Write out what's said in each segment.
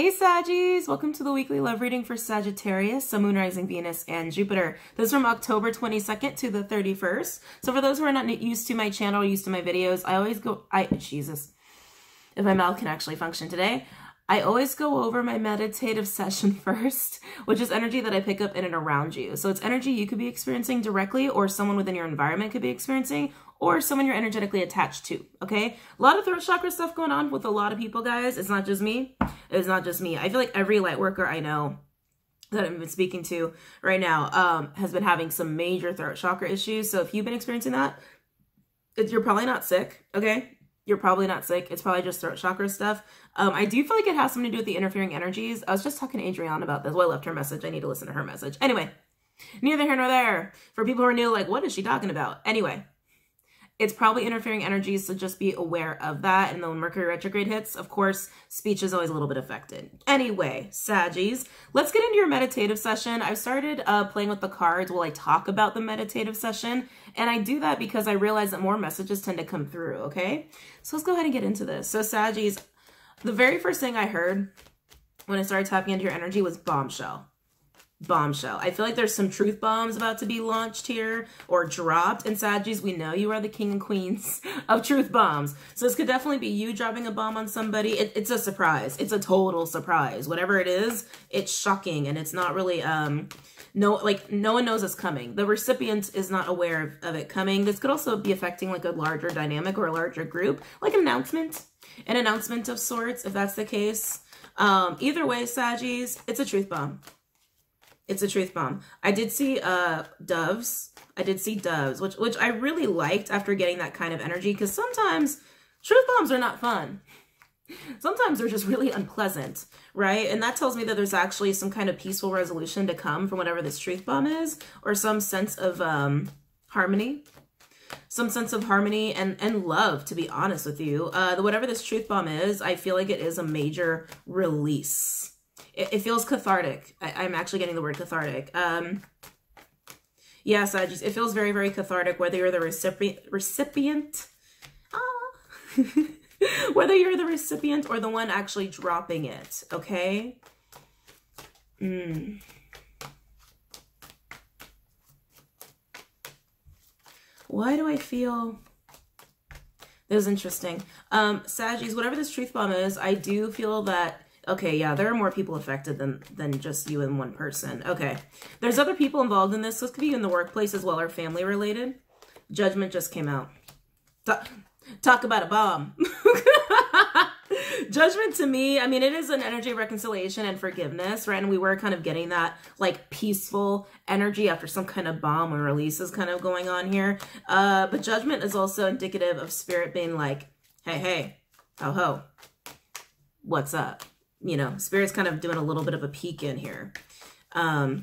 Hey Saggies! Welcome to the weekly love reading for Sagittarius, Sun, Moon, Rising, Venus, and Jupiter. This is from October 22nd to the 31st. So for those who are not used to my channel, used to my videos, Jesus, if my mouth can actually function today, I always go over my meditative session first, which is energy that I pick up in and around you. So it's energy you could be experiencing directly, or someone within your environment could be experiencing, or someone you're energetically attached to, okay? A lot of throat chakra stuff going on with a lot of people, guys. It's not just me. It's not just me. I feel like every light worker I know that I've been speaking to right now has been having some major throat chakra issues. So if you've been experiencing that, you're probably not sick, okay? You're probably not sick. It's probably just throat chakra stuff. I do feel like it has something to do with the interfering energies. I was just talking to Adrienne about this. Well, I left her message. I need to listen to her message. Anyway, neither here nor there. For people who are new, like, what is she talking about? Anyway, it's probably interfering energies, so just be aware of that. And then when Mercury retrograde hits, of course, speech is always a little bit affected. Anyway, Saggies, let's get into your meditative session. I've started playing with the cards while I talk about the meditative session. And I do that because I realize that more messages tend to come through, okay? So let's go ahead and get into this. So Saggies, the very first thing I heard when I started tapping into your energy was bombshell. Bombshell. I feel like there's some truth bombs about to be launched here or dropped. And Saggies, we know you are the king and queens of truth bombs. So this could definitely be you dropping a bomb on somebody. It's a surprise. It's a total surprise. Whatever it is, it's shocking. And it's not really, no one knows it's coming. The recipient is not aware of it coming. This could also be affecting like a larger dynamic or a larger group, like an announcement of sorts, if that's the case. Either way, Saggies, it's a truth bomb. It's a truth bomb. I did see doves. I did see doves, which I really liked after getting that kind of energy, because sometimes truth bombs are not fun. Sometimes they're just really unpleasant, right? And that tells me that there's actually some kind of peaceful resolution to come from whatever this truth bomb is, or some sense of harmony. Some sense of harmony and love, to be honest with you. Whatever this truth bomb is, I feel like it is a major release. It feels cathartic. I'm actually getting the word cathartic. Yeah, Saggies, it feels very, very cathartic, whether you're the recipient, whether you're the recipient or the one actually dropping it, okay? Why do I feel... This is interesting. Saggies, whatever this truth bomb is, I do feel that... Okay, yeah, there are more people affected than just you and one person. Okay, there's other people involved in this. So this could be in the workplace as well, or family related. Judgment just came out. Talk about a bomb. Judgment to me, I mean, it is an energy of reconciliation and forgiveness, right? And we were kind of getting that like peaceful energy after some kind of bomb or release is kind of going on here. But judgment is also indicative of spirit being like, hey, ho, what's up? You know, spirit's kind of doing a little bit of a peek in here. Yeah,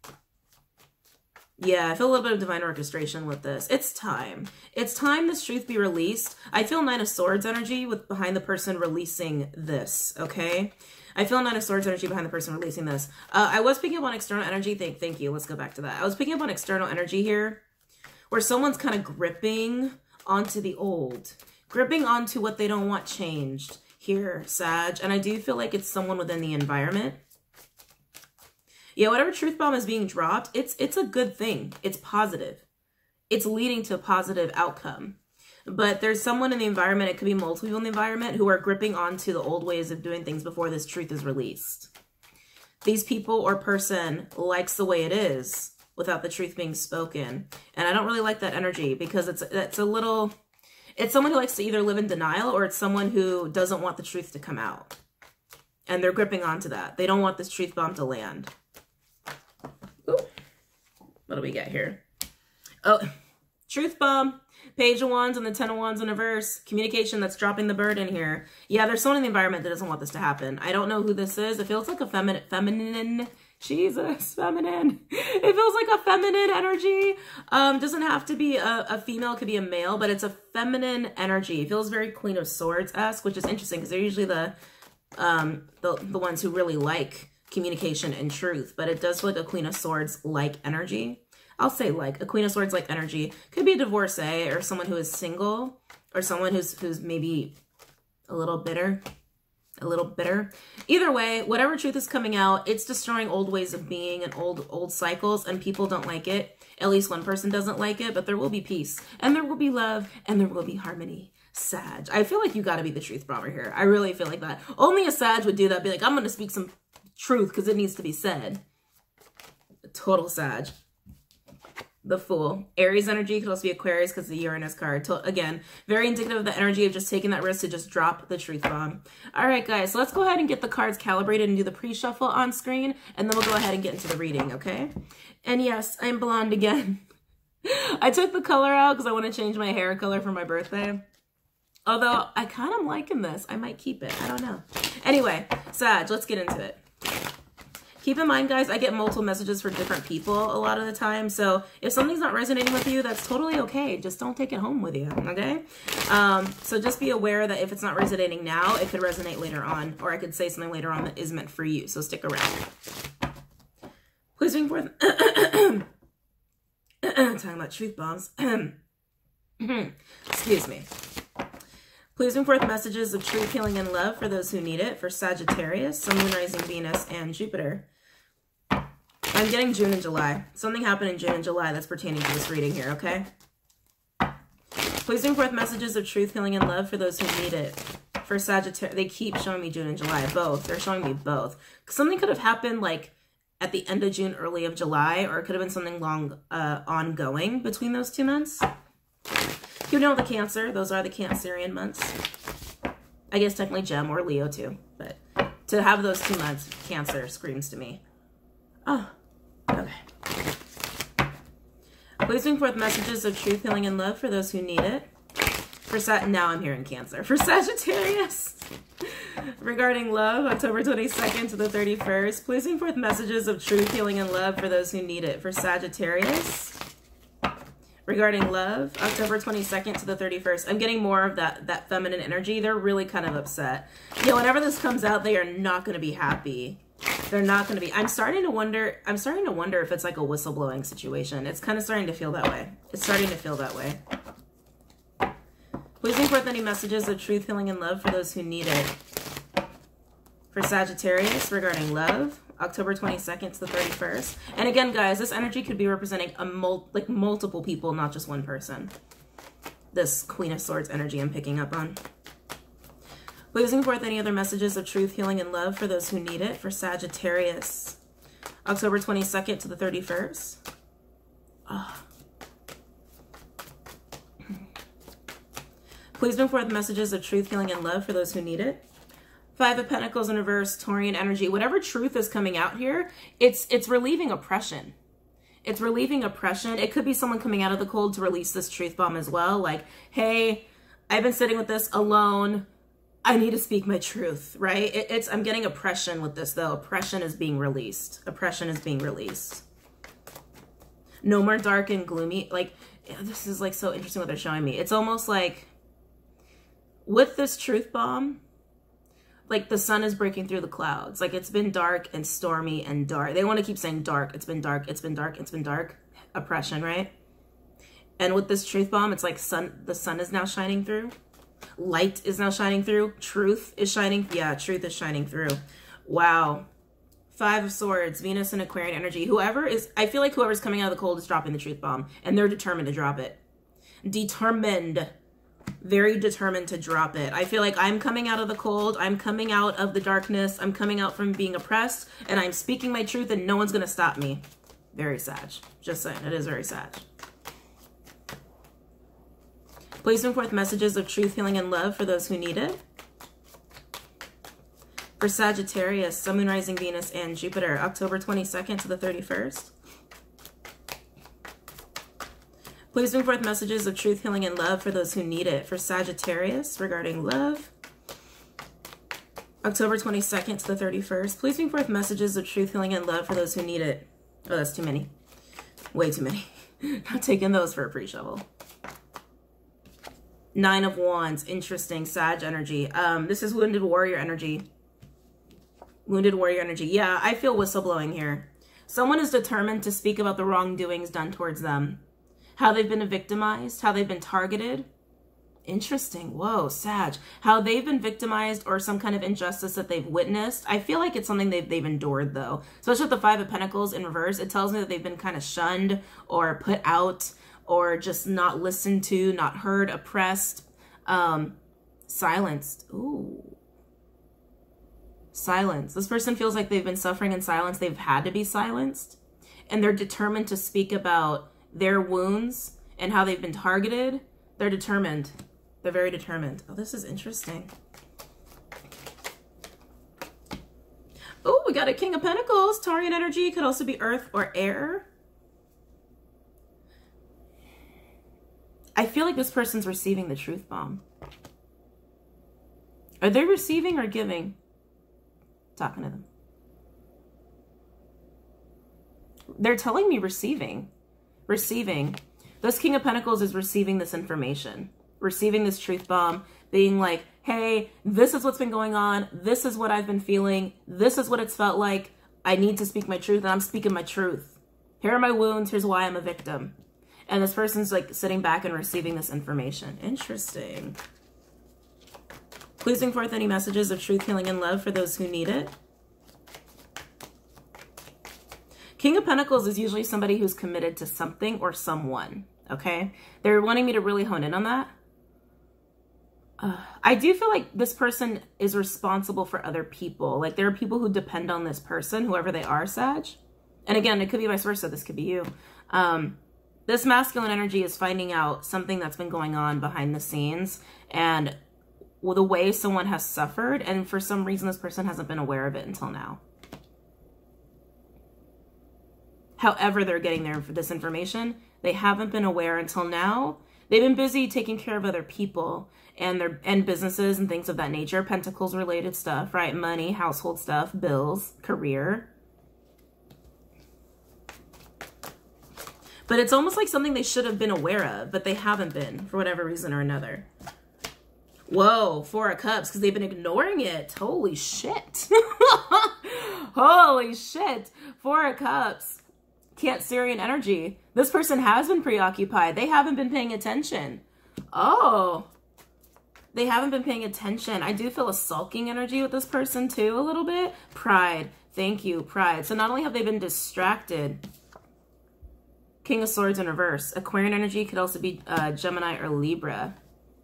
I feel a little bit of divine orchestration with this. It's time. It's time this truth be released. I feel Nine of Swords energy with behind the person releasing this, okay? I feel Nine of Swords energy behind the person releasing this. I was picking up on external energy. Thank you. Let's go back to that. I was picking up on external energy here, where someone's kind of gripping onto the old, gripping onto what they don't want changed. Here, Sag, and I do feel like it's someone within the environment. Yeah, whatever truth bomb is being dropped, it's a good thing. It's positive. It's leading to a positive outcome. But there's someone in the environment, it could be multiple people in the environment, who are gripping onto the old ways of doing things before this truth is released. These people or person likes the way it is without the truth being spoken. And I don't really like that energy, because it's a little... It's someone who likes to either live in denial, or it's someone who doesn't want the truth to come out. And they're gripping onto that. They don't want this truth bomb to land. Ooh. What do we get here? Oh, truth bomb, Page of Wands and the Ten of Wands in reverse. Communication that's dropping the burden here. Yeah, there's someone in the environment that doesn't want this to happen. I don't know who this is. It feels like a feminine. Jesus, feminine. It feels like a feminine energy. Doesn't have to be a female, it could be a male, but it's a feminine energy. It feels very Queen of Swords-esque, which is interesting because they're usually the ones who really like communication and truth, but it does feel like a Queen of Swords-like energy. I'll say like a Queen of Swords-like energy. Could be a divorcee or someone who is single, or someone who's maybe a little bitter. a little bitter. Either way, whatever truth is coming out, it's destroying old ways of being and old cycles, and people don't like it. At least one person doesn't like it, but there will be peace, and there will be love, and there will be harmony. Sag. I feel like you got to be the truth bomber here. I really feel like that. Only a Sag would do that. Be like, I'm going to speak some truth because it needs to be said. Total Sag. The Fool. Aries energy could also be Aquarius because the Uranus card. Again, very indicative of the energy of just taking that risk to just drop the truth bomb. All right, guys, so let's go ahead and get the cards calibrated and do the pre-shuffle on screen, and then we'll go ahead and get into the reading, okay? And yes, I'm blonde again. I took the color out because I want to change my hair color for my birthday. Although, I kind of liking this. I might keep it. I don't know. Anyway, Sag, let's get into it. Keep in mind, guys, I get multiple messages for different people a lot of the time. So if something's not resonating with you, that's totally okay. Just don't take it home with you, okay? So just be aware that if it's not resonating now, it could resonate later on. Or I could say something later on that is meant for you. So stick around. Please bring forth... Talking about truth bombs. Excuse me. Please bring forth messages of truth, healing, and love for those who need it. For Sagittarius, Sun, Moon, Rising, Venus, and Jupiter. I'm getting June and July. Something happened in June and July that's pertaining to this reading here, okay? Please bring forth messages of truth, healing, and love for those who need it. For Sagittarius, they keep showing me June and July, both. They're showing me both. Something could have happened like at the end of June, early of July, or it could have been something long, ongoing between those 2 months. You know the Cancer, those are the Cancerian months. I guess technically Gem or Leo too, but to have those 2 months, Cancer screams to me. Oh, okay. Please bring forth messages of truth, healing, and love for those who need it. Now I'm hearing Cancer. For Sagittarius, regarding love, October 22nd to the 31st. Please bring forth messages of truth, healing, and love for those who need it. For Sagittarius, regarding love, October 22nd to the 31st. I'm getting more of that feminine energy. They're really kind of upset. Yeah, whenever this comes out, they are not going to be happy. They're not going to be. I'm starting to wonder if it's like a whistleblowing situation. It's kind of starting to feel that way. It's starting to feel that way. Please bring forth any messages of truth, healing, and love for those who need it. For Sagittarius, regarding love, October 22nd to the 31st. And again, guys, this energy could be representing multiple people, not just one person. This Queen of Swords energy I'm picking up on. Please bring forth any other messages of truth, healing, and love for those who need it. For Sagittarius, October 22nd to the 31st. Oh. Please bring forth messages of truth, healing, and love for those who need it. 5 of Pentacles in reverse, Taurian energy. Whatever truth is coming out here, it's relieving oppression. It's relieving oppression. It could be someone coming out of the cold to release this truth bomb as well. Like, hey, I've been sitting with this alone. I need to speak my truth, right? I'm getting oppression with this, though. Oppression is being released. Oppression is being released. No more dark and gloomy. Like, this is like so interesting what they're showing me. It's almost like with this truth bomb, like the sun is breaking through the clouds. Like it's been dark and stormy and dark. They want to keep saying dark. It's been dark. It's been dark. It's been dark. Oppression, right? And with this truth bomb, it's like the sun is now shining through. Light is now shining through. Truth is shining. Yeah, truth is shining through. Wow. 5 of Swords, Venus and Aquarian energy. I feel like whoever's coming out of the cold is dropping the truth bomb, and they're determined to drop it. Determined. Very determined to drop it. I feel like I'm coming out of the cold. I'm coming out of the darkness. I'm coming out from being oppressed, and I'm speaking my truth, and no one's going to stop me. Very Sag. Just saying. It is very Sag. Please bring forth messages of truth, healing, and love for those who need it. For Sagittarius, Sun, Moon, Rising, Venus, and Jupiter, October 22nd to the 31st. Please bring forth messages of truth, healing, and love for those who need it. For Sagittarius, regarding love, October 22nd to the 31st. Please bring forth messages of truth, healing, and love for those who need it. Oh, that's too many. Way too many. Not taking those for a pre-shovel. 9 of Wands. Interesting. Sag energy. This is Wounded Warrior energy. Wounded Warrior energy. Yeah, I feel whistleblowing here. Someone is determined to speak about the wrongdoings done towards them. How they've been victimized. How they've been targeted. Interesting. Whoa, Sag. How they've been victimized or some kind of injustice that they've witnessed. I feel like it's something they've endured, though. Especially with the Five of Pentacles in reverse. It tells me that they've been kind of shunned or put out or just not listened to, not heard, oppressed, silenced. Ooh. Silence. This person feels like they've been suffering in silence. They've had to be silenced. And they're determined to speak about their wounds and how they've been targeted. They're determined. They're very determined. Oh, this is interesting. Oh, we got a King of Pentacles. Taurian energy could also be earth or air. I feel like this person's receiving the truth bomb. Are they receiving or giving? Talking to them. They're telling me receiving. Receiving. This King of Pentacles is receiving this information. Receiving this truth bomb. Being like, hey, this is what's been going on. This is what I've been feeling. This is what it's felt like. I need to speak my truth, and I'm speaking my truth. Here are my wounds. Here's why I'm a victim. And this person's like sitting back and receiving this information. Interesting. Please bring forth any messages of truth, healing, and love for those who need it. King of Pentacles is usually somebody who's committed to something or someone, okay? They're wanting me to really hone in on that. I do feel like this person is responsible for other people. Like there are people who depend on this person, whoever they are, Sag. And again, it could be vice versa. This could be you. This masculine energy is finding out something that's been going on behind the scenes and the way someone has suffered. And for some reason, this person hasn't been aware of it until now. However they're getting this information, they haven't been aware until now. They've been busy taking care of other people and businesses and things of that nature. Pentacles related stuff, right? Money, household stuff, bills, career. But it's almost like something they should have been aware of, but they haven't been for whatever reason or another. Whoa, Four of Cups, because they've been ignoring it. Holy shit. Holy shit. Four of Cups. Cancerian energy. This person has been preoccupied. They haven't been paying attention. Oh, they haven't been paying attention. I do feel a sulking energy with this person too, a little bit. Pride. Thank you, pride. So not only have they been distracted. King of Swords in reverse. Aquarian energy could also be Gemini or Libra.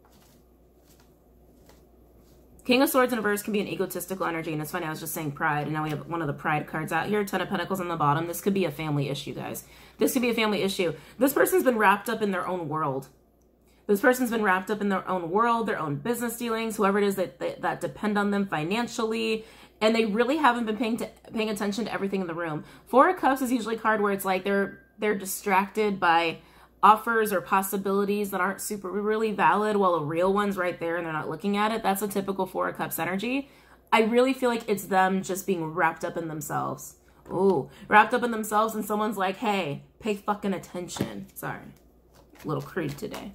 King of Swords in reverse can be an egotistical energy, and it's funny, I was just saying pride, and now we have one of the pride cards out here, Ten of Pentacles on the bottom. This could be a family issue, guys. This could be a family issue. This person's been wrapped up in their own world. This person's been wrapped up in their own world, their own business dealings, whoever it is that depend on them financially, and they really haven't been paying attention to everything in the room. Four of Cups is usually a card where it's like they're distracted by offers or possibilities that aren't really valid while a real one's right there and they're not looking at it. That's a typical Four of Cups energy. I really feel like it's them just being wrapped up in themselves. Ooh, wrapped up in themselves, and someone's like, hey, pay fucking attention. Sorry, a little crude today.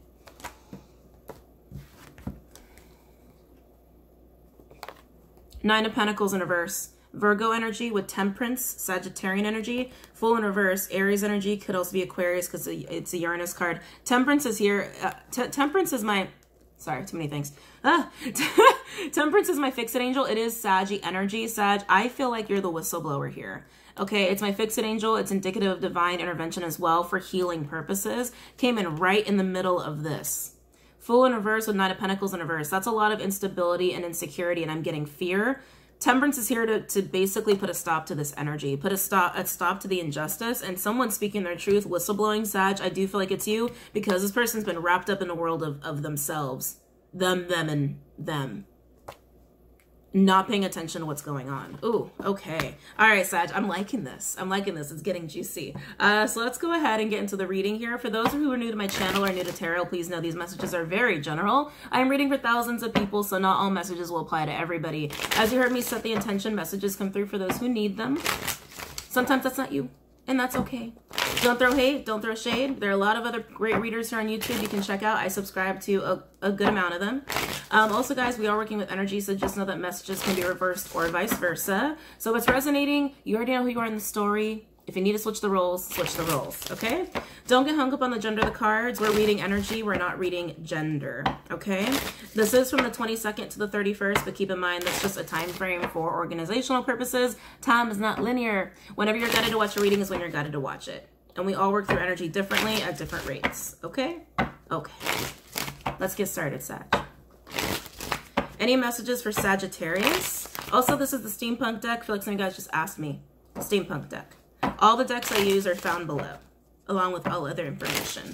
Nine of Pentacles in reverse. Virgo energy with Temperance, Sagittarian energy, full in reverse. Aries energy could also be Aquarius because it's a Uranus card. Temperance is here. Temperance is my, sorry, too many things. Temperance is my fixed angel. It is Saggy energy. Sag, I feel like you're the whistleblower here. Okay, it's my fixed angel. It's indicative of divine intervention as well for healing purposes. Came in right in the middle of this. Full in reverse with Nine of Pentacles in reverse. That's a lot of instability and insecurity, and I'm getting fear. Temperance is here to basically put a stop to this energy, put a stop to the injustice, and someone speaking their truth, whistleblowing. Sag, I do feel like it's you, because this person's been wrapped up in a world of themselves, them, and them. Not paying attention to what's going on. Ooh, okay. All right, Sag, I'm liking this. I'm liking this. It's getting juicy. So let's go ahead and get into the reading here. For those who are new to my channel or new to tarot, please know these messages are very general. I am reading for thousands of people, so not all messages will apply to everybody. As you heard me set the intention, messages come through for those who need them. Sometimes that's not you, and that's okay. Don't throw hate, don't throw shade. There are a lot of other great readers here on YouTube you can check out. I subscribe to a good amount of them. Also, guys, we are working with energy, so just know that messages can be reversed or vice versa. So what's resonating, you already know who you are in the story. If you need to switch the roles, okay? Don't get hung up on the gender of the cards. We're reading energy. We're not reading gender, okay? This is from the 22nd to the 31st, but keep in mind that's just a time frame for organizational purposes. Time is not linear. Whenever you're guided to watch a reading is when you're guided to watch it. And we all work through energy differently at different rates, okay? Okay. Let's get started, Sag. Any messages for Sagittarius? Also, this is the Steampunk deck. I feel like some of you guys just asked me. Steampunk deck. All the decks I use are found below, along with all other information.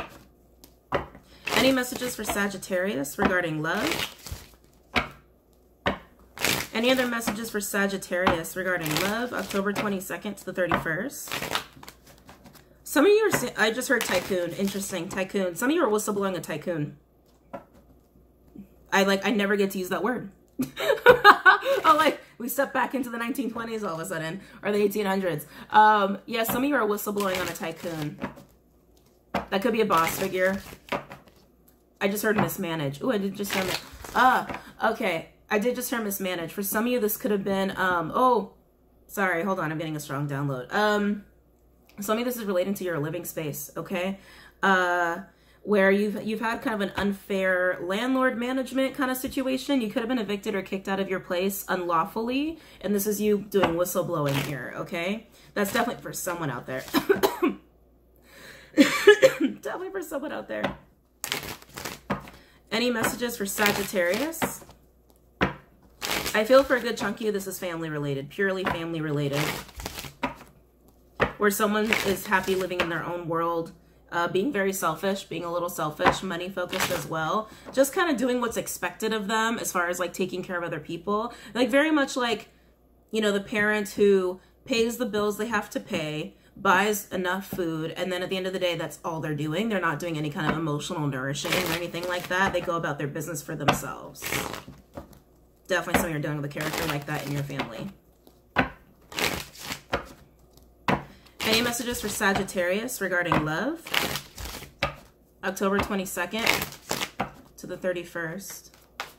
Any messages for Sagittarius regarding love? Any other messages for Sagittarius regarding love, October 22nd to the 31st? Some of you are, I just heard tycoon. Interesting, tycoon. Some of you are whistleblowing a tycoon. I never get to use that word. Oh, like we step back into the 1920s all of a sudden, or the 1800s. Yeah, some of you are whistleblowing on a tycoon. That could be a boss figure. I just heard mismanage. Ooh, I did just hear okay. I did just hear mismanage. For some of you, this could have been, oh, sorry, hold on, I'm getting a strong download. Some of this is relating to your living space, okay? Where you've had kind of an unfair landlord management kind of situation. You could have been evicted or kicked out of your place unlawfully, and this is you doing whistleblowing here, okay? That's definitely for someone out there. Definitely for someone out there. Any messages for Sagittarius? I feel for a good chunk of you, this is family related, purely family related. Where someone is happy living in their own world, being very selfish, being a little selfish, money focused as well. Just kind of doing what's expected of them as far as like taking care of other people. Like very much like, you know, the parent who pays the bills they have to pay, buys enough food, and then at the end of the day, that's all they're doing. They're not doing any kind of emotional nourishing or anything like that. They go about their business for themselves. Definitely some of you are dealing with a character like that in your family. Any messages for Sagittarius regarding love? October 22nd to the 31st.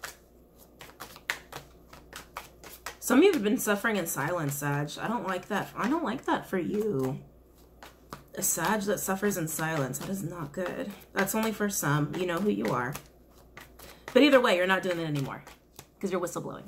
Some of you have been suffering in silence, Sag. I don't like that. I don't like that for you. A Sag that suffers in silence. That is not good. That's only for some. You know who you are. But either way, you're not doing it anymore because you're whistleblowing.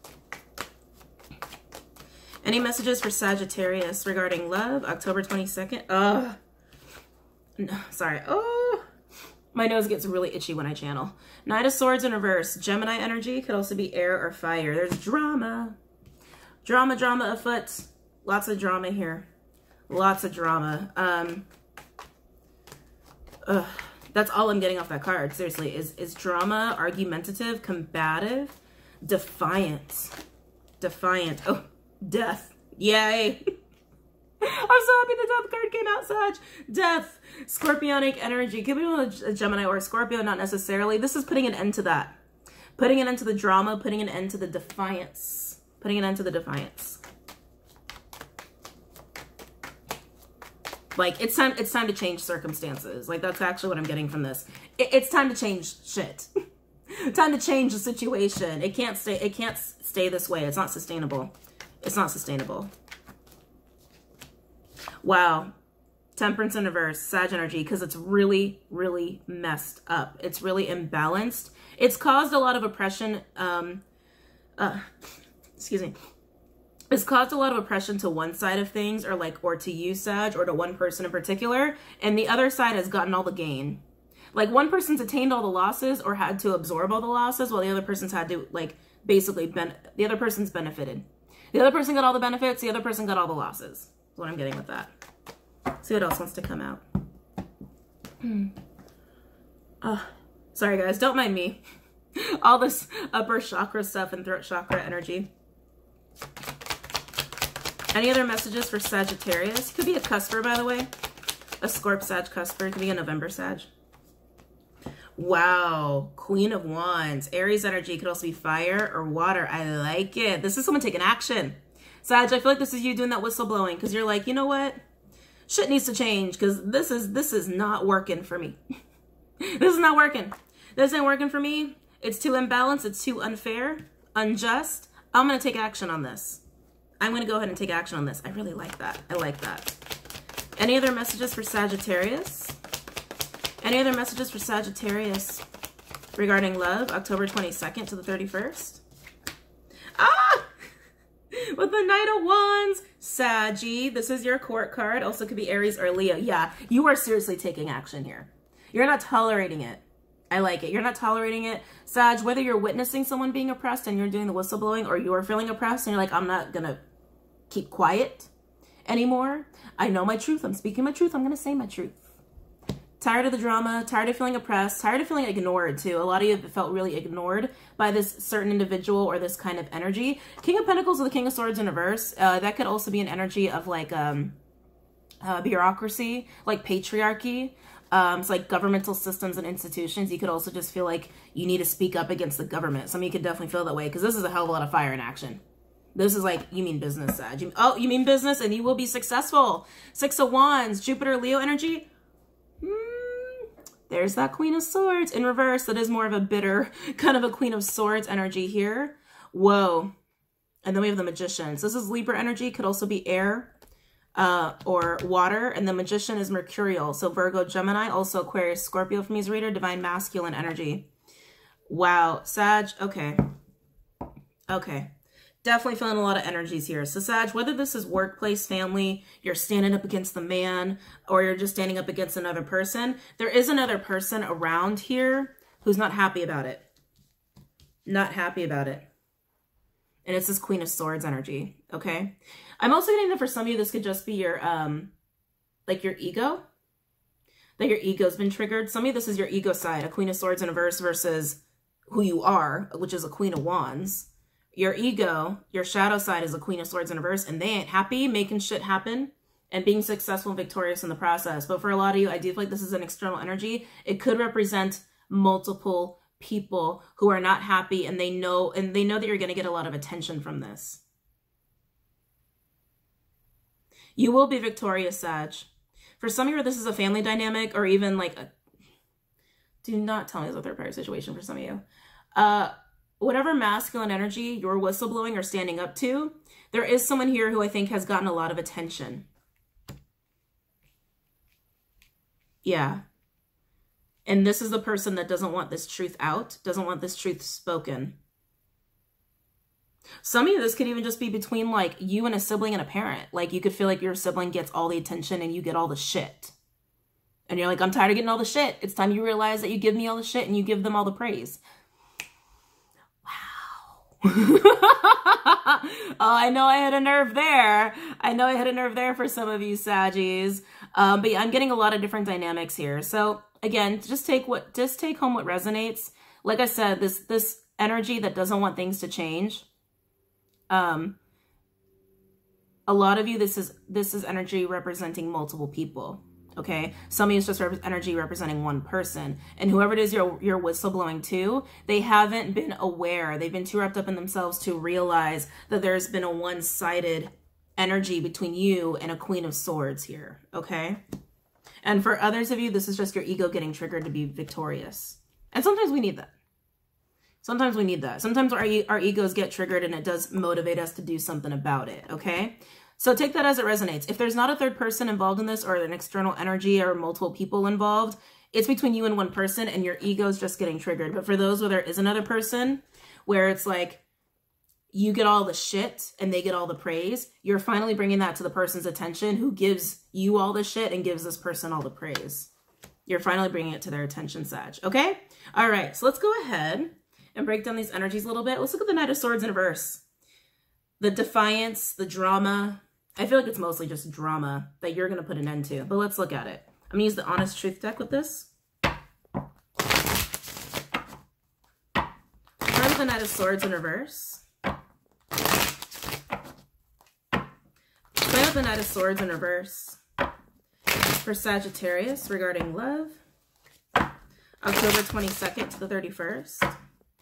Any messages for Sagittarius regarding love? October 22nd. No, sorry. Oh, my nose gets really itchy when I channel. Knight of Swords in reverse. Gemini energy could also be air or fire. There's drama. Drama afoot. Lots of drama here. Lots of drama. That's all I'm getting off that card. Seriously, is drama, argumentative, combative, defiant. Defiant. Oh. Death. Yay. I'm so happy the death card came out, Sag. Death. Scorpionic energy. Could be a Gemini or a Scorpio, not necessarily. This is putting an end to that. Putting an end to the drama, putting an end to the defiance. Putting an end to the defiance. Like, it's time to change circumstances. Like, that's actually what I'm getting from this. It's time to change shit. Time to change the situation. It can't stay this way. It's not sustainable. It's not sustainable. Wow. Temperance in reverse, Sag energy, because it's really, really messed up. It's really imbalanced. It's caused a lot of oppression. Excuse me. It's caused a lot of oppression to one side of things, or to you, Sag, or to one person in particular, and the other side has gotten all the gain. Like, one person's attained all the losses or had to absorb all the losses, while the other person's had to, like, basically, the other person's benefited. The other person got all the benefits, the other person got all the losses. That's what I'm getting with that. See what else wants to come out. Sorry, guys, don't mind me. All this upper chakra stuff and throat chakra energy. Any other messages for Sagittarius? Could be a cusper, by the way. A Scorp Sag cusper. Could be a November Sag. Wow. Queen of Wands. Aries energy could also be fire or water. I like it. This is someone taking action. Sag, I feel like this is you doing that whistleblowing because you're like, you know what? Shit needs to change because this is not working for me. This is not working. This ain't working for me. It's too imbalanced. It's too unfair, unjust. I'm going to take action on this. I'm going to go ahead and take action on this. I really like that. I like that. Any other messages for Sagittarius? Any other messages for Sagittarius regarding love, October 22nd to the 31st? Ah! With the Knight of Wands, Saggy, this is your court card. Also could be Aries or Leo. Yeah, you are seriously taking action here. You're not tolerating it. I like it. You're not tolerating it. Sag, whether you're witnessing someone being oppressed and you're doing the whistleblowing, or you're feeling oppressed and you're like, I'm not going to keep quiet anymore. I know my truth. I'm speaking my truth. I'm going to say my truth. Tired of the drama, tired of feeling oppressed, tired of feeling ignored too. A lot of you have felt really ignored by this certain individual or this kind of energy. King of Pentacles with the King of Swords in reverse. That could also be an energy of like bureaucracy, like patriarchy. It's like governmental systems and institutions. You could also just feel like you need to speak up against the government. Some of you could definitely feel that way because this is a hell of a lot of fire in action. This is like, you mean business, Sag. You mean business and you will be successful. Six of Wands, Jupiter, Leo energy. There's that Queen of Swords in reverse. That is more of a bitter kind of a Queen of Swords energy here. Whoa. And then we have the Magician. So this is Libra energy. Could also be air or water. And the Magician is Mercurial. So Virgo, Gemini, also Aquarius, Scorpio from his reader. Divine Masculine energy. Wow. Sag. Okay. Okay. Definitely feeling a lot of energies here. So Sag, whether this is workplace, family, you're standing up against the man, or you're just standing up against another person, there is another person around here who's not happy about it. Not happy about it. And it's this Queen of Swords energy, okay? I'm also getting that for some of you, this could just be your, like your ego. That your ego's been triggered. Some of you, this is your ego side, a Queen of Swords in reverse versus who you are, which is a Queen of Wands. Your ego, your shadow side is a Queen of Swords in reverse, and they ain't happy making shit happen and being successful and victorious in the process. But for a lot of you, I do feel like this is an external energy. It could represent multiple people who are not happy, and they know that you're going to get a lot of attention from this. You will be victorious, Sag. For some of you, this is a family dynamic, or even like a... Do not tell me it's a third party situation for some of you. Whatever masculine energy you're whistleblowing or standing up to, there is someone here who I think has gotten a lot of attention. Yeah. And this is the person that doesn't want this truth out, doesn't want this truth spoken. Some of you, this could even just be between like you and a sibling and a parent. Like you could feel like your sibling gets all the attention and you get all the shit. And you're like, I'm tired of getting all the shit. It's time you realize that you give me all the shit and you give them all the praise. Oh, I know I had a nerve there. I know I had a nerve there for some of you Saggies. But yeah, I'm getting a lot of different dynamics here. So again, just take home what resonates. Like I said, this energy that doesn't want things to change. A lot of you, this is energy representing multiple people. Okay, some of you is just energy representing one person, and whoever it is you're whistleblowing to, they haven't been aware. They've been too wrapped up in themselves to realize that there's been a one-sided energy between you and a Queen of Swords here. Okay, and for others of you, this is just your ego getting triggered to be victorious, and sometimes we need that. Sometimes we need that. Sometimes our egos get triggered, and it does motivate us to do something about it. Okay. So take that as it resonates. If there's not a third person involved in this or an external energy or multiple people involved, it's between you and one person and your ego's just getting triggered. But for those where there is another person, where it's like you get all the shit and they get all the praise, you're finally bringing that to the person's attention who gives you all the shit and gives this person all the praise. You're finally bringing it to their attention, Sag. Okay? All right. So let's go ahead and break down these energies a little bit. Let's look at the Knight of Swords in reverse. The defiance, the drama. I feel like it's mostly just drama that you're going to put an end to, but let's look at it. I'm going to use the Honest Truth deck with this. Start with the Knight of Swords in reverse. Play with the Knight of Swords in reverse for Sagittarius regarding love. October 22nd to the 31st.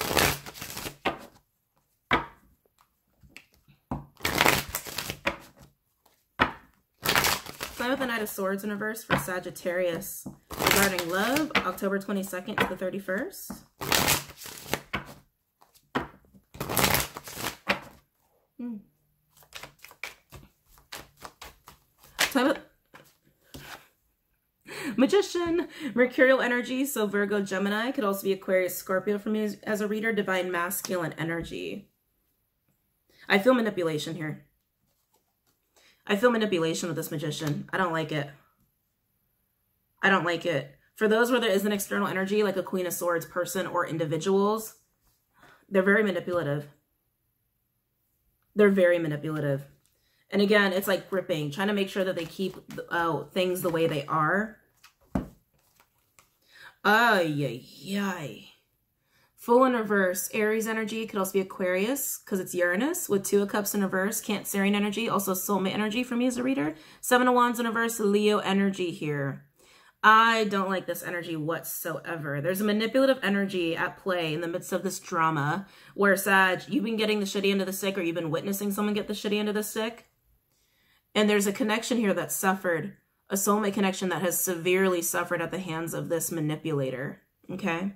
Play with the Knight of Swords in reverse for Sagittarius regarding love, October 22nd to the 31st. Magician, Mercurial energy, so Virgo, Gemini. Could also be Aquarius, Scorpio for me as a reader. Divine masculine energy. I feel manipulation here. I feel manipulation with this Magician. I don't like it. I don't like it. For those where there is an external energy, like a Queen of Swords person or individuals, they're very manipulative. They're very manipulative. And again, it's like gripping, trying to make sure that they keep things the way they are. Ay. Full in reverse. Aries energy could also be Aquarius because it's Uranus with 2 of Cups in reverse. Cancerian energy, also soulmate energy for me as a reader. 7 of Wands in reverse. Leo energy here. I don't like this energy whatsoever. There's a manipulative energy at play in the midst of this drama where, Sag, you've been getting the shitty end of the stick, or you've been witnessing someone get the shitty end of the stick. And there's a connection here that suffered, a soulmate connection that has severely suffered at the hands of this manipulator, okay?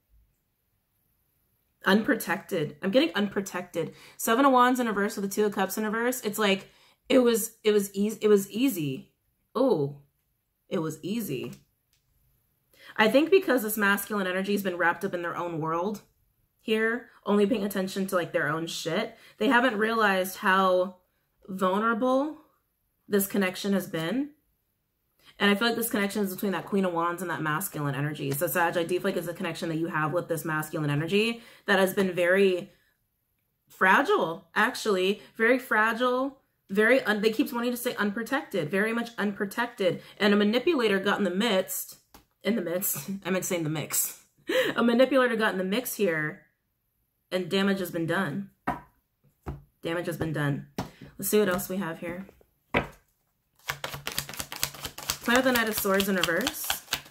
Unprotected. I'm getting unprotected. 7 of Wands in reverse with the 2 of Cups in reverse. It's like, it was easy. Oh, it was easy. I think because this masculine energy has been wrapped up in their own world here, only paying attention to like their own shit, they haven't realized how vulnerable this connection has been. And I feel like this connection is between that Queen of Wands and that masculine energy. So Sag, I do feel like it's a connection that you have with this masculine energy that has been very fragile, actually. Very fragile, they keep wanting to say unprotected, very much unprotected. And a manipulator got in the midst, I meant saying the mix. A manipulator got in the mix here and damage has been done. Damage has been done. Let's see what else we have here. Play with the Knight of Swords in reverse.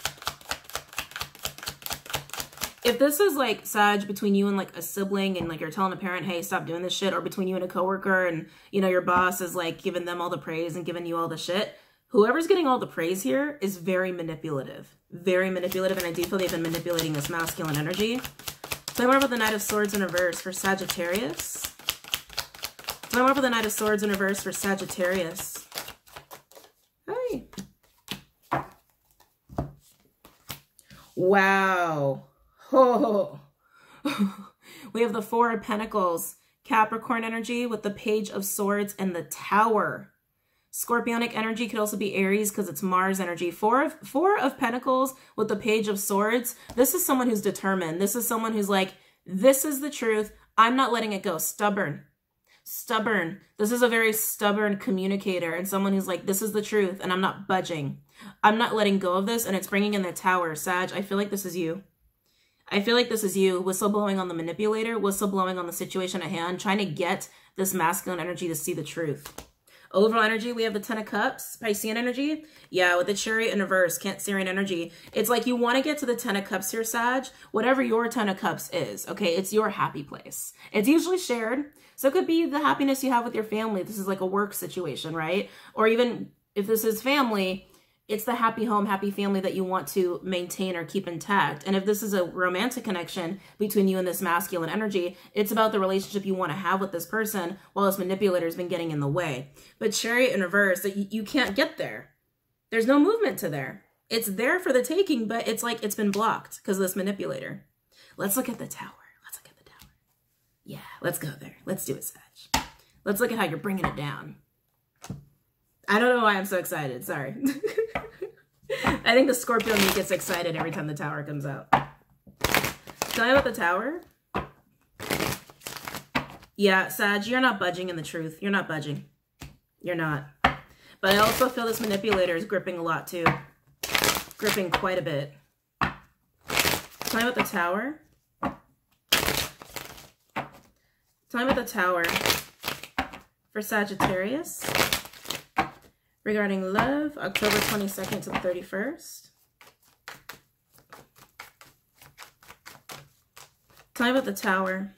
If this is like, Sag, between you and like a sibling and like you're telling a parent, hey, stop doing this shit, or between you and a coworker and, you know, your boss is like giving them all the praise and giving you all the shit, whoever's getting all the praise here is very manipulative. Very manipulative, and I do feel they've been manipulating this masculine energy. Play more with the Knight of Swords in reverse for Sagittarius. Play more with the Knight of Swords in reverse for Sagittarius. Hey. Wow. Oh. We have the 4 of Pentacles, Capricorn energy with the Page of Swords and the Tower. Scorpionic energy could also be Aries because it's Mars energy. Four of Pentacles with the Page of Swords. This is someone who's determined. This is someone who's like, this is the truth. I'm not letting it go. Stubborn. Stubborn. This is a very stubborn communicator and someone who's like, this is the truth and I'm not budging. I'm not letting go of this, and it's bringing in the Tower. Sag, I feel like this is you. I feel like this is you, whistleblowing on the manipulator, whistleblowing on the situation at hand, trying to get this masculine energy to see the truth. Overall energy, we have the 10 of Cups, Piscean energy. Yeah, with the Chariot in reverse, Cancerian energy. It's like you want to get to the 10 of Cups here, Sag, whatever your 10 of Cups is, okay? It's your happy place. It's usually shared. So it could be the happiness you have with your family. This is like a work situation, right? Or even if this is family, it's the happy home, happy family that you want to maintain or keep intact. And if this is a romantic connection between you and this masculine energy, it's about the relationship you want to have with this person while this manipulator's been getting in the way. But Chariot in reverse, you can't get there. There's no movement to there. It's there for the taking, but it's like it's been blocked because of this manipulator. Let's look at the Tower. Let's look at the Tower. Yeah, let's go there. Let's do it, Sag. Let's look at how you're bringing it down. I don't know why I'm so excited. Sorry. I think the Scorpio in me gets excited every time the Tower comes out. Tell me about the Tower. Yeah, Sag, you're not budging in the truth. You're not budging. You're not. But I also feel this manipulator is gripping a lot too. Gripping quite a bit. Tell me about the Tower. Tell me about the Tower for Sagittarius. Regarding love, October 22nd to the 31st. Tell me about the Tower.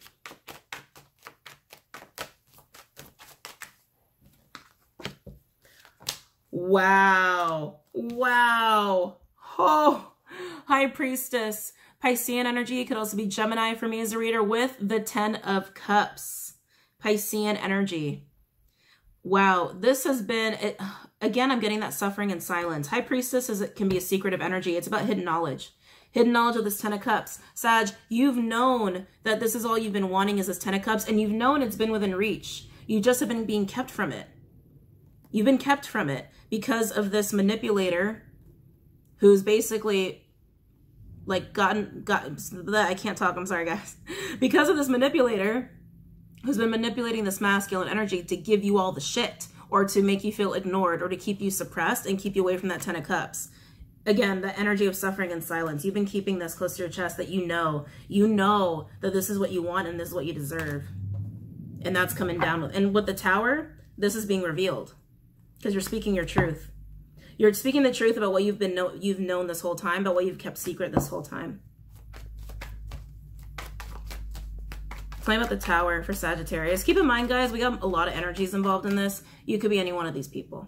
Wow. Wow. Oh, High Priestess. Piscean energy could also be Gemini for me as a reader with the 10 of Cups. Piscean energy. Wow, this has been again, I'm getting that suffering and silence. High Priestess can be a secretive energy. It's about hidden knowledge. Hidden knowledge of this Ten of Cups. Sag, you've known that this is all you've been wanting is this Ten of Cups, and you've known it's been within reach. You just have been being kept from it. You've been kept from it because of this manipulator who's basically like I can't talk, I'm sorry guys. Because of this manipulator who's been manipulating this masculine energy to give you all the shit, or to make you feel ignored, or to keep you suppressed and keep you away from that Ten of Cups. Again, the energy of suffering and silence. You've been keeping this close to your chest, that you know that this is what you want and this is what you deserve. And that's coming down. And with the Tower, this is being revealed because you're speaking your truth. You're speaking the truth about what you've known this whole time, about what you've kept secret this whole time. Tell me about the Tower for Sagittarius. Keep in mind, guys, we got a lot of energies involved in this. You could be any one of these people.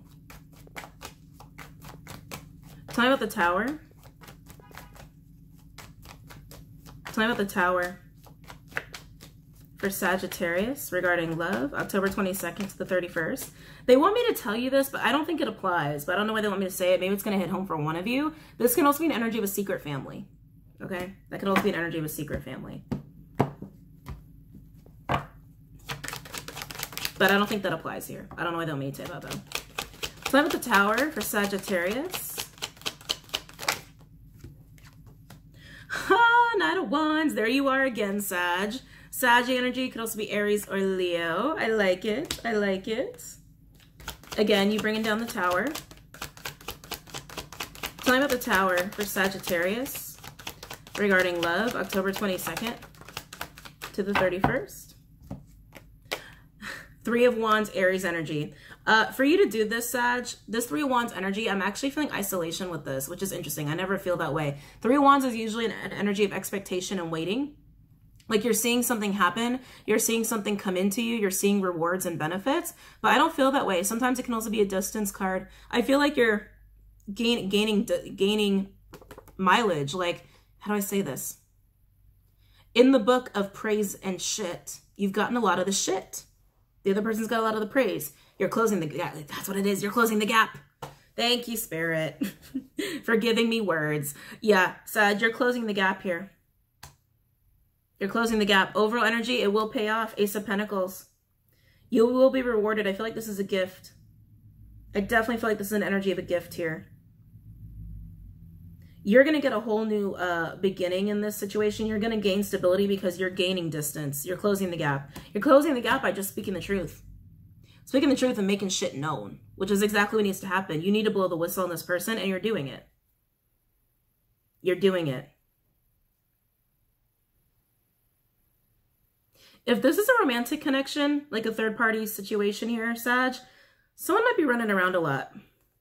Tell me about the Tower. Tell me about the Tower for Sagittarius regarding love, October 22nd to the 31st. They want me to tell you this, but I don't think it applies. But I don't know why they want me to say it. Maybe it's going to hit home for one of you. This can also be an energy of a secret family. Okay? That could also be an energy of a secret family. But I don't think that applies here. I don't know why they want me to say that, though. Tell me about the Tower for Sagittarius. Knight of Wands. There you are again, Sag. Sag energy could also be Aries or Leo. I like it. I like it. Again, you bringing down the Tower. Tell me about the Tower for Sagittarius regarding love, October 22nd to the 31st. Three of Wands, Aries energy. For you to do this, Sag, this Three of Wands energy, I'm actually feeling isolation with this, which is interesting. I never feel that way. Three of Wands is usually an energy of expectation and waiting. Like you're seeing something happen, you're seeing something come into you, you're seeing rewards and benefits, but I don't feel that way. Sometimes it can also be a distance card. I feel like you're gaining mileage. Like, how do I say this? In the book of praise and shit, you've gotten a lot of the shit. The other person's got a lot of the praise. You're closing the gap. That's what it is. You're closing the gap. Thank you, Spirit, for giving me words. Yeah, Sag, you're closing the gap here. You're closing the gap. Overall energy, it will pay off. Ace of Pentacles. You will be rewarded. I feel like this is a gift. I definitely feel like this is an energy of a gift here. You're going to get a whole new beginning in this situation. You're going to gain stability because you're gaining distance. You're closing the gap. You're closing the gap by just speaking the truth. Speaking the truth and making shit known, which is exactly what needs to happen. You need to blow the whistle on this person, and you're doing it. You're doing it. If this is a romantic connection, like a third-party situation here, Sag, someone might be running around a lot.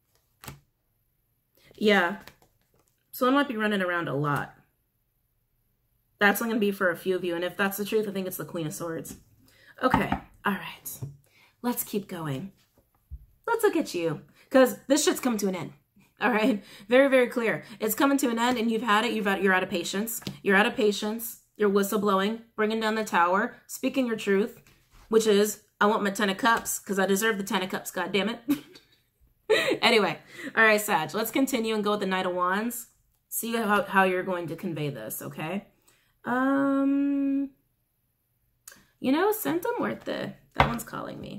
Yeah. Someone might be running around a lot. That's only going to be for a few of you. And if that's the truth, I think it's the Queen of Swords. Okay. All right. Let's keep going. Let's look at you. Because this shit's coming to an end. All right. Very, very clear. It's coming to an end and you've had it. You're out of patience. You're out of patience. You're whistleblowing, bringing down the Tower, speaking your truth, which is, I want my 10 of Cups because I deserve the 10 of Cups, goddammit. Anyway. All right, Sag. Let's continue and go with the Knight of Wands. See how you're going to convey this, okay? You know, Centum Muerte. That one's calling me.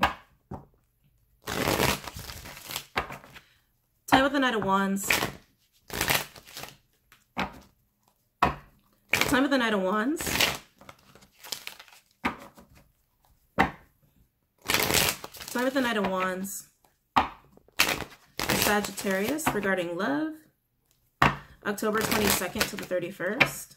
Tell me about the Knight of Wands. Tell me about the Knight of Wands. Tell me about the Knight of Wands. Sagittarius regarding love. October 22nd to the 31st.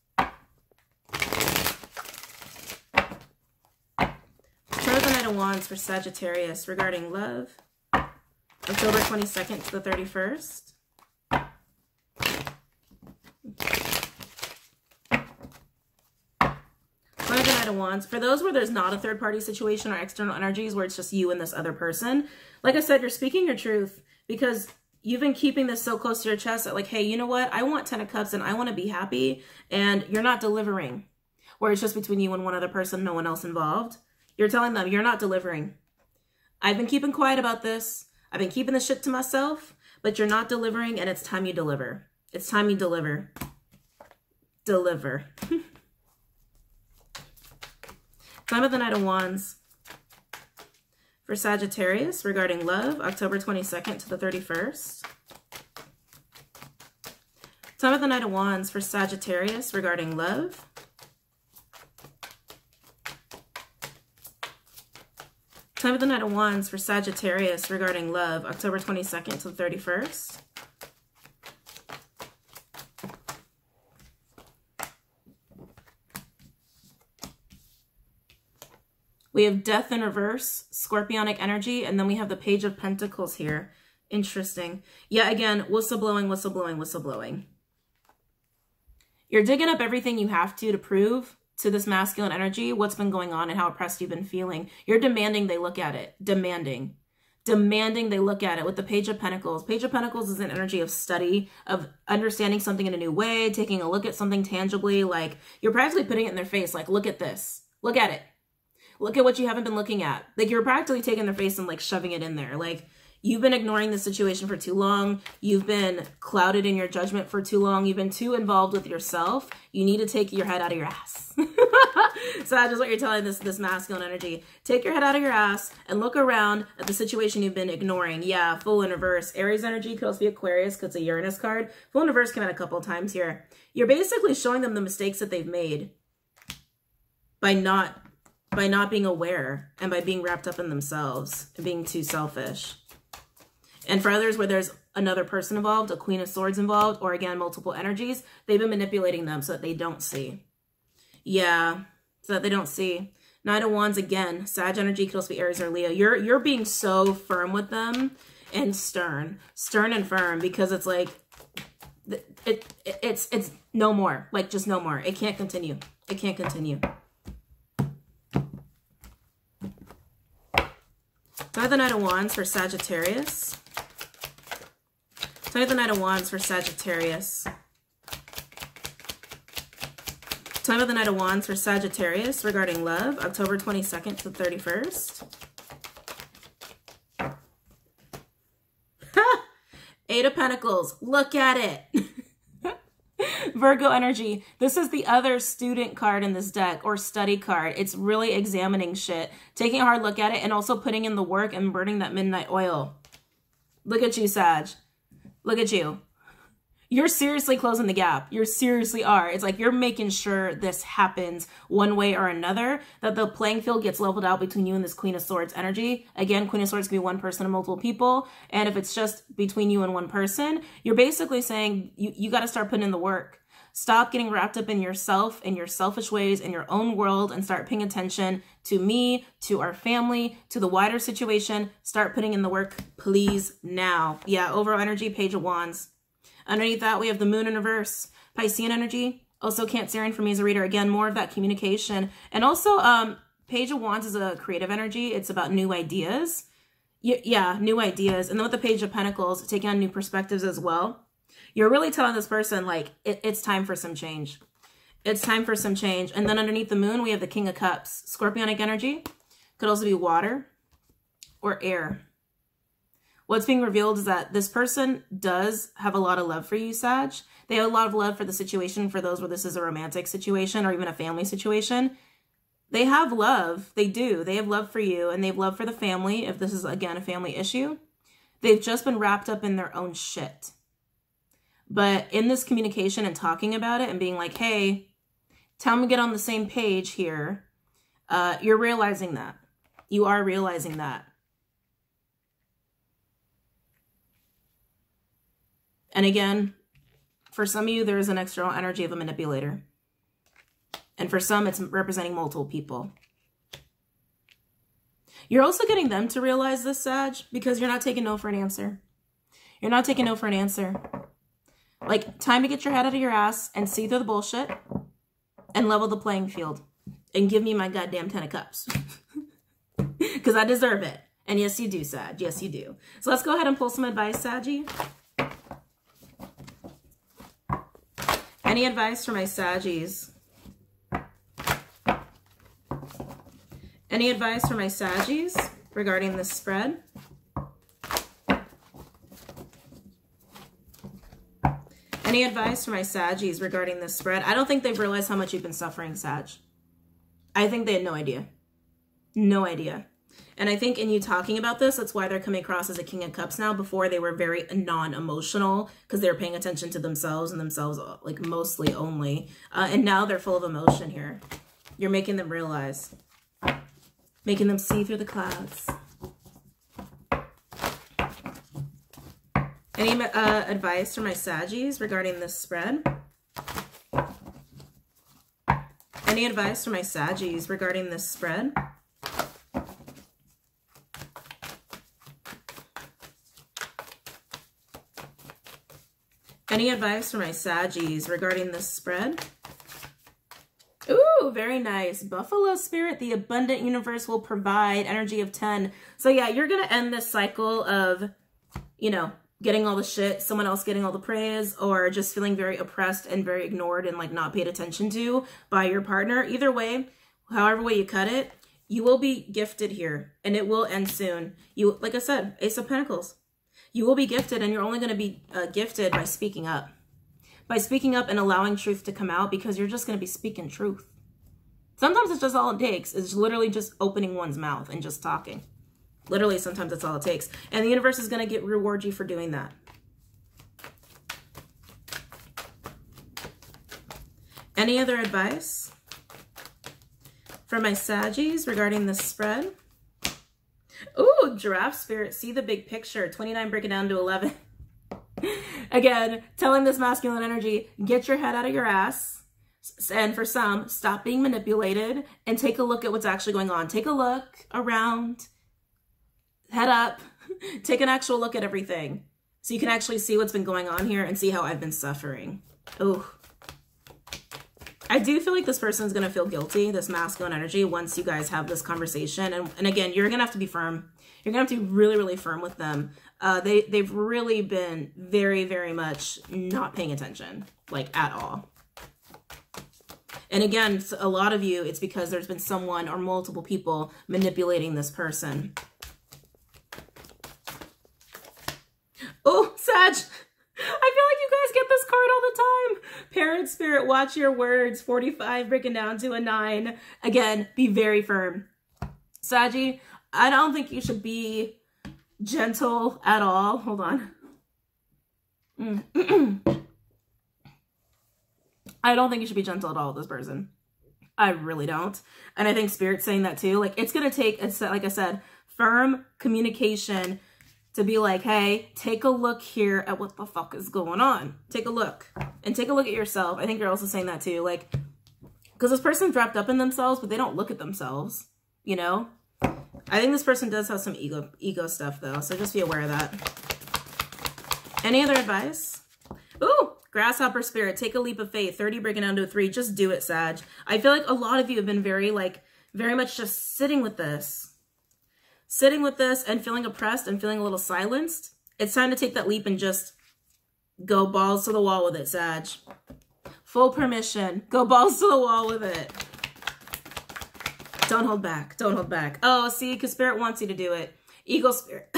Tell me the Knight of Wands for Sagittarius regarding love. October 22nd to the 31st. Tell me the Knight of Wands. For those where there's not a third-party situation or external energies where it's just you and this other person, like I said, you're speaking your truth because you've been keeping this so close to your chest that like, hey, you know what? I want 10 of Cups and I want to be happy and you're not delivering. Where it's just between you and one other person, no one else involved. You're telling them you're not delivering. I've been keeping quiet about this. I've been keeping the shit to myself, but you're not delivering, and it's time you deliver. It's time you deliver. Deliver. Time of the Knight of Wands for Sagittarius regarding love, October 22nd to the 31st. Time of the Knight of Wands for Sagittarius regarding love. Time of the Knight of Wands for Sagittarius regarding love, October 22nd to the 31st. We have Death in reverse, Scorpionic energy, and then we have the Page of Pentacles here. Interesting. Yeah, again, whistleblowing, whistleblowing, whistleblowing. You're digging up everything you have to prove to this masculine energy what's been going on and how oppressed you've been feeling. You're demanding they look at it. Demanding. Demanding they look at it with the Page of Pentacles. Page of Pentacles is an energy of study, of understanding something in a new way, taking a look at something tangibly. Like, you're practically putting it in their face. Like, look at this. Look at it. Look at what you haven't been looking at. Like, you're practically taking their face and like shoving it in there. Like, you've been ignoring the situation for too long. You've been clouded in your judgment for too long. You've been too involved with yourself. You need to take your head out of your ass. So that's just what you're telling this masculine energy. Take your head out of your ass and look around at the situation you've been ignoring. Yeah, Fool in reverse. Aries energy could also be Aquarius because it's a Uranus card. Fool in reverse came out a couple of times here. You're basically showing them the mistakes that they've made by not being aware and by being wrapped up in themselves and being too selfish. And for others where there's another person involved, a Queen of Swords involved, or again, multiple energies, they've been manipulating them so that they don't see. Yeah, so that they don't see. Knight of Wands again, Sag energy could also be Aries or Leo. You're being so firm with them and stern and firm because it's like, it's no more, like just no more. It can't continue. It can't continue. Time of the Knight of Wands for Sagittarius. Time of the Knight of Wands for Sagittarius. Time of the Knight of Wands for Sagittarius regarding love, October 22nd to the 31st. Eight of Pentacles. Look at it. Virgo energy. This is the other student card in this deck, or study card. It's really examining shit, taking a hard look at it, and also putting in the work and burning that midnight oil. Look at you, Sag. Look at you. You're seriously closing the gap. You seriously are. It's like you're making sure this happens one way or another, that the playing field gets leveled out between you and this Queen of Swords energy. Again, Queen of Swords can be one person and multiple people. And if it's just between you and one person, you're basically saying you got to start putting in the work. Stop getting wrapped up in yourself and your selfish ways in your own world and start paying attention to me, to our family, to the wider situation. Start putting in the work, please, now. Yeah, overall energy, Page of Wands. Underneath that, we have the Moon in reverse, Piscean energy. Also Cancerian for me as a reader. Again, more of that communication. And also, Page of Wands is a creative energy. It's about new ideas. Yeah, new ideas. And then with the Page of Pentacles, taking on new perspectives as well. You're really telling this person, like, it's time for some change. It's time for some change. And then underneath the Moon, we have the King of Cups. Scorpionic energy. Could also be water or air. What's being revealed is that this person does have a lot of love for you, Sag. They have a lot of love for the situation, for those where this is a romantic situation or even a family situation. They have love. They do. They have love for you, and they have love for the family, if this is, again, a family issue. They've just been wrapped up in their own shit. But in this communication and talking about it and being like, hey, time to get on the same page here, you're realizing that. You are realizing that. And again, for some of you, there is an external energy of a manipulator. And for some, it's representing multiple people. You're also getting them to realize this, Sag, because you're not taking no for an answer. You're not taking no for an answer. Like, time to get your head out of your ass and see through the bullshit and level the playing field and give me my goddamn 10 of Cups. Because I deserve it. And yes, you do, Sag. Yes, you do. So let's go ahead and pull some advice, Saggy. Any advice for my Saggies? Any advice for my Saggies regarding this spread? Any advice for my Saggies regarding this spread? I don't think they've realized how much you've been suffering, Sag. I think they had no idea. No idea. And I think in you talking about this, that's why they're coming across as a King of Cups now. Before, they were very non-emotional because they were paying attention to themselves and themselves, like, mostly only. And now they're full of emotion here. You're making them realize. Making them see through the clouds. Any advice for my Saggies regarding this spread? Any advice for my Saggies regarding this spread? Any advice for my Saggies regarding this spread? Ooh, very nice. Buffalo Spirit, the abundant universe will provide, energy of 10. So yeah, you're going to end this cycle of, you know, getting all the shit, someone else getting all the praise, or just feeling very oppressed and very ignored and like not paid attention to by your partner. Either way, however way you cut it, you will be gifted here and it will end soon. You, like I said, Ace of Pentacles. You will be gifted, and you're only going to be gifted by speaking up. By speaking up and allowing truth to come out, because you're just going to be speaking truth. Sometimes it's just all it takes is literally just opening one's mouth and just talking. Literally, sometimes that's all it takes. And the universe is going to reward you for doing that. Any other advice for my Saggies regarding this spread? Ooh, Giraffe Spirit, see the big picture. 29 breaking down to 11. Again, telling this masculine energy, get your head out of your ass. And for some, stop being manipulated and take a look at what's actually going on. Take a look around, head up, take an actual look at everything. So you can actually see what's been going on here and see how I've been suffering. Ooh. I do feel like this person's going to feel guilty, this masculine energy, once you guys have this conversation. And again, you're going to have to be firm. You're going to have to be really, really firm with them. They've really been very, very much not paying attention, like at all. And again, a lot of you, it's because there's been someone or multiple people manipulating this person. Oh, Sag! I feel like you guys get this card all the time. Parent Spirit, watch your words. 45 breaking down to a 9. Again, be very firm. Saggy, I don't think you should be gentle at all. Hold on. I don't think you should be gentle at all with this person. I really don't. And I think Spirit's saying that too. Like, it's going to take, like I said, firm communication to be like, hey, take a look here at what the fuck is going on. Take a look. And take a look at yourself. I think you're also saying that too. Like, because this person's wrapped up in themselves, but they don't look at themselves, you know? I think this person does have some ego stuff though, so just be aware of that. Any other advice? Ooh, Grasshopper Spirit, take a leap of faith. 30 breaking down to a 3. Just do it, Sag. I feel like a lot of you have been very much just sitting with this. Sitting with this and feeling oppressed and feeling a little silenced. It's time to take that leap and just go balls to the wall with it, Sag. Full permission. Go balls to the wall with it. Don't hold back. Don't hold back. Oh, see, because Spirit wants you to do it. Eagle Spirit.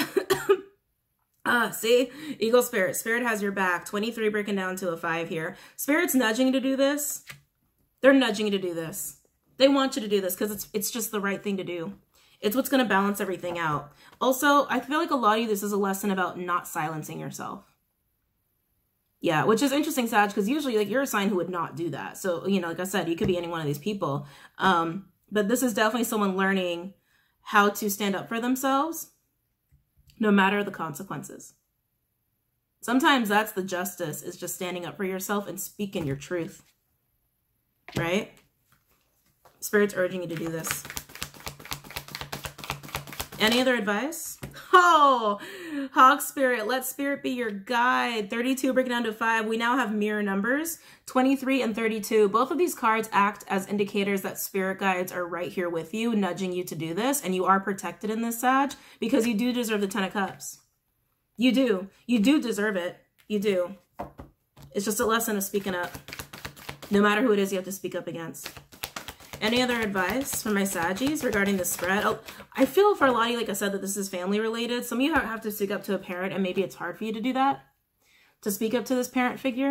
See? Eagle Spirit. Spirit has your back. 23 breaking down to a 5 here. Spirit's nudging you to do this. They're nudging you to do this. They want you to do this because it's just the right thing to do. It's what's going to balance everything out. Also, I feel like a lot of you, this is a lesson about not silencing yourself. Yeah, which is interesting, Sag, because usually like you're a sign who would not do that. So, you know, like I said, you could be any one of these people. But this is definitely someone learning how to stand up for themselves, no matter the consequences. Sometimes that's the justice, is just standing up for yourself and speaking your truth. Right? Spirit's urging you to do this. Any other advice? Oh, Hawk Spirit, let Spirit be your guide. 32 breaking down to 5. We now have mirror numbers, 23 and 32. Both of these cards act as indicators that Spirit guides are right here with you, nudging you to do this. And you are protected in this, Sag, because you do deserve the 10 of Cups. You do. You do deserve it. You do. It's just a lesson of speaking up. No matter who it is you have to speak up against. Any other advice for my Saggies regarding the spread? Oh, I feel for a lot of you, like I said, that this is family related. Some of you have to speak up to a parent, and maybe it's hard for you to do that. To speak up to this parent figure.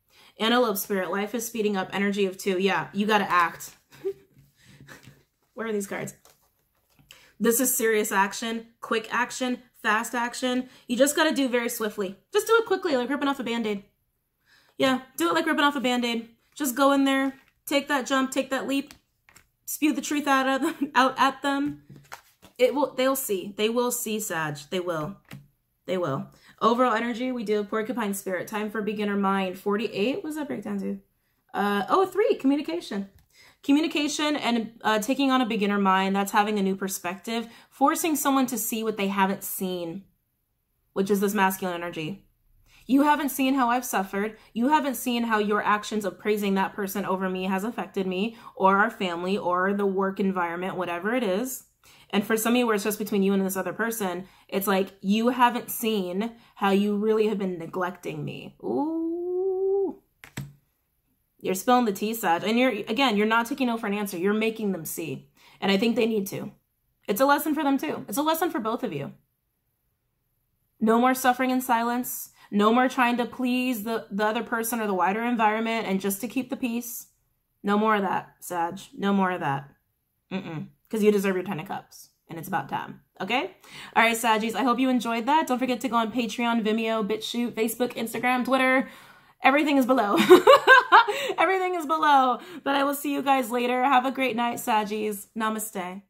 Antelope spirit, life is speeding up, energy of 2. Yeah, you got to act. Where are these cards? This is serious action, quick action, fast action. You just got to do very swiftly. Just do it quickly, like ripping off a Band-Aid. Yeah, do it like ripping off a Band-Aid. Just go in there, take that jump, take that leap, spew the truth out at them. They'll see. They will see, Sag. They will. They will. Overall energy, we do have porcupine spirit. Time for beginner mind. 48. What does that break down to? 3. Communication. Communication and taking on a beginner mind. That's having a new perspective. Forcing someone to see what they haven't seen, which is this masculine energy. You haven't seen how I've suffered. You haven't seen how your actions of praising that person over me has affected me or our family or the work environment, whatever it is. And for some of you where it's just between you and this other person, it's like you haven't seen how you really have been neglecting me. Ooh. You're spilling the tea, Sag. And you're not taking no for an answer. You're making them see. And I think they need to. It's a lesson for them too. It's a lesson for both of you. No more suffering in silence. No more trying to please the other person or the wider environment and just to keep the peace. No more of that, Sag. No more of that. Because you deserve your 10 of Cups. And it's about time. Okay? All right, Saggies. I hope you enjoyed that. Don't forget to go on Patreon, Vimeo, BitChute, Facebook, Instagram, Twitter. Everything is below. Everything is below. But I will see you guys later. Have a great night, Saggies. Namaste.